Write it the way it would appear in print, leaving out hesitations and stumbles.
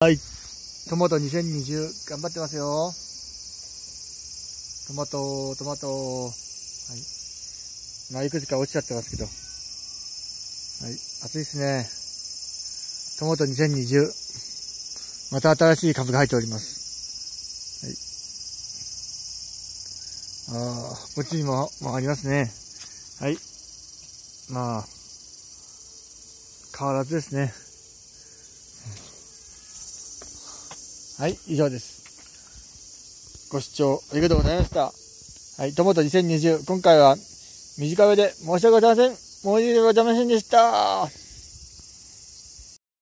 はい。トマト2020頑張ってますよ。トマト。はい。いくつか落ちちゃってますけど。はい。暑いですね。トマト2020。また新しい株が入っております。はい。こっちにもありますね。はい。まあ、変わらずですね。はい、以上です。ご視聴ありがとうございました。はい、トマト2020、今回は短めで申し訳ございません。申し訳ございませんでした。